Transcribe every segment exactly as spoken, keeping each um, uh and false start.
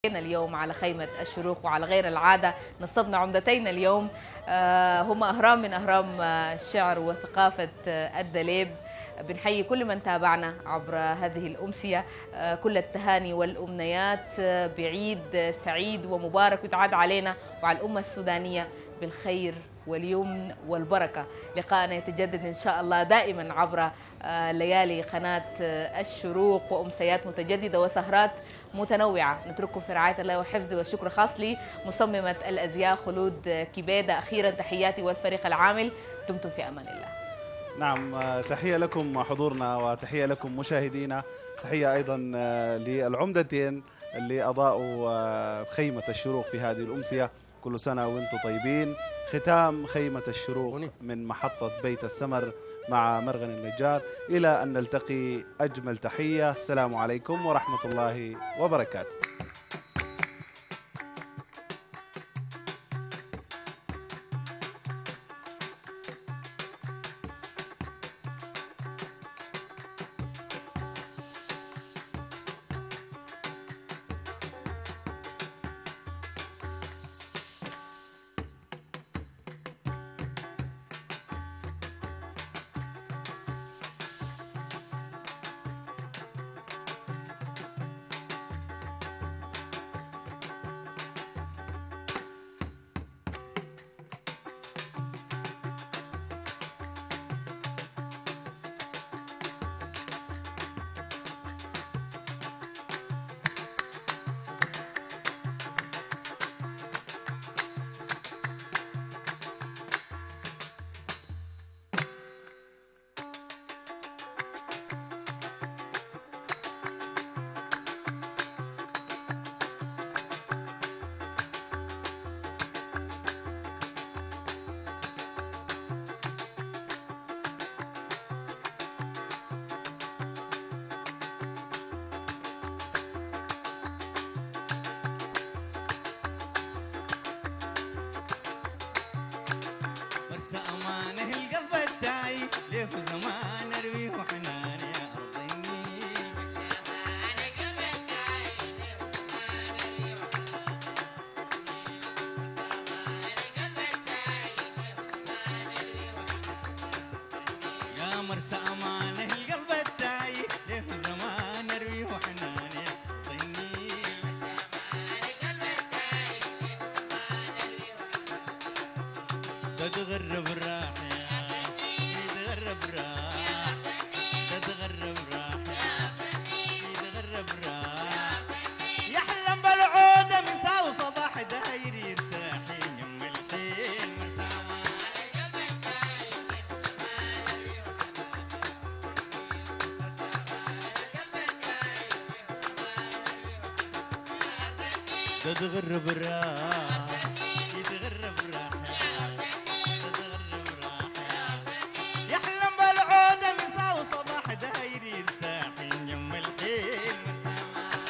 اليوم على خيمة الشروق، وعلى غير العادة نصبنا عمدتين اليوم هما أهرام من أهرام الشعر وثقافة الدليب. بنحيي كل من تابعنا عبر هذه الأمسية، كل التهاني والأمنيات بعيد سعيد ومبارك يتعاد علينا وعلى الأمة السودانية بالخير واليمن والبركة. لقاءنا يتجدد إن شاء الله دائما عبر ليالي قناة الشروق وأمسيات متجددة وسهرات متنوعة. نترككم في رعاية الله وحفظه، والشكر خاص لي مصممة الأزياء خلود كبيدة. أخيرا تحياتي والفريق العامل، دمتم في أمان الله. نعم، تحية لكم حضورنا وتحية لكم مشاهدينا، تحية أيضا للعمدتين اللي أضاءوا خيمة الشروق في هذه الأمسية. كل سنة وانتم طيبين. ختام خيمة الشروق من محطة بيت السمر مع مرغن النجار. إلى أن نلتقي، أجمل تحية، السلام عليكم ورحمة الله وبركاته. أمانه القلب الداعي ليه زمان أروي وحنان يا أرض النيل. أمانه القلب الداعي ليه زمان أروي وحنان يا مرسى. أمانه القلب الداعي ليه زمان أروي وحنان يا أرض النيل. تتغرب راح يتغرب راح تتغرب راح يتغرب راح يحلم بالعودة مساء وصباح داير يرتاح يم الحين مساء. تتغرب راح يتغرب راح يحلم بالعودة مساء وصباح داير يرتاح يم الحين مساء.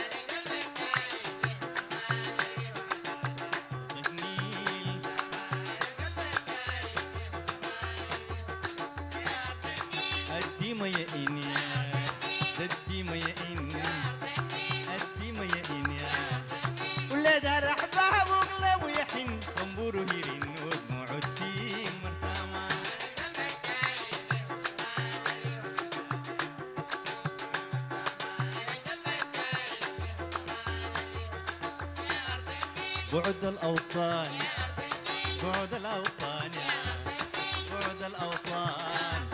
الديمة يا إني الديمة يا إني الديمة يا إني ولاد رحبها وغلا ويحن صنبوره يرن ودموعه تسيم مرسامة. بعد الأوطان بعد الأوطان بعد الأوطان